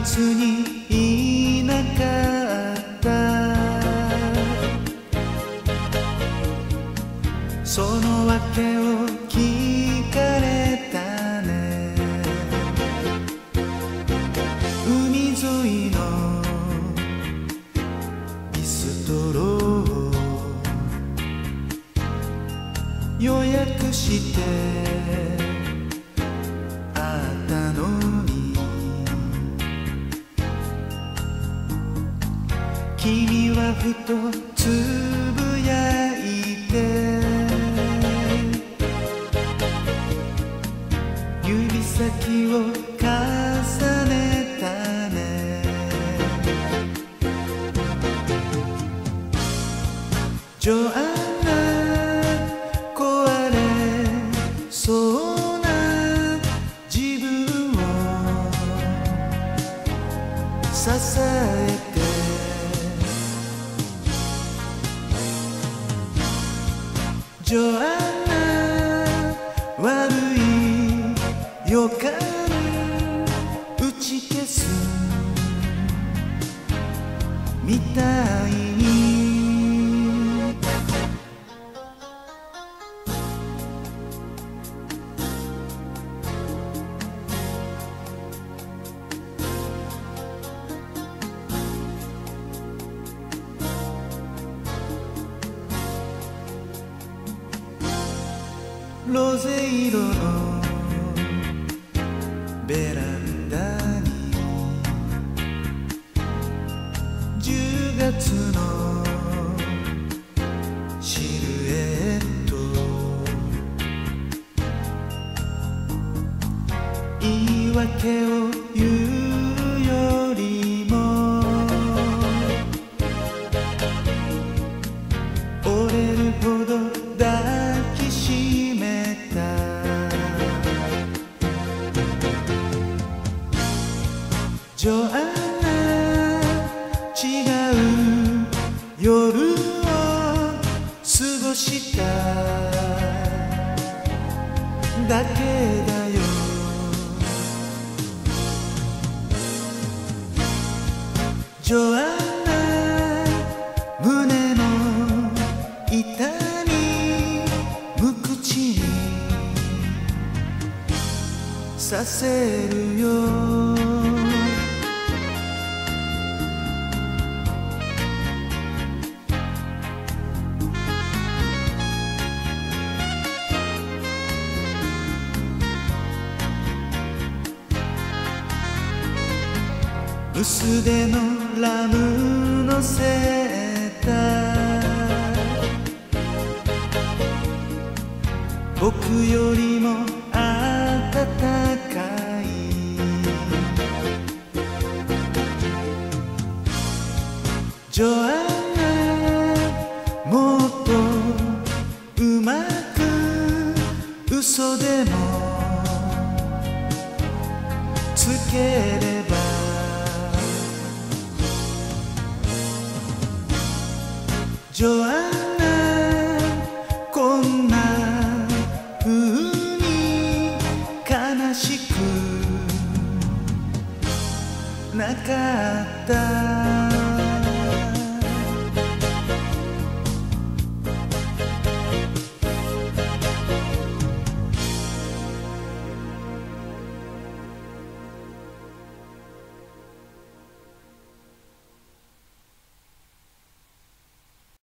月にいなかった。その訳を聞かれたね。海沿いのビストロを予約してあったのに、君はふとつぶやいて、指先を重ねたね。ジョアンナ、壊れそうな自分を支えて、ジョアンナ、悪い予感打ち消すみたいに。ロゼ色のベランダに10月のシルエット、言い訳を言うよりも折れるほど抱きしめた。ジョアンナ、違う夜を過ごしただけだよ。ジョアンナ、胸の痛み無口にさせるよ。薄手のラムのセーター、僕よりも暖かい。ジョアンナ、もっとうまく嘘でもつければ。ジョアンナ、こんな風に悲しくなかった。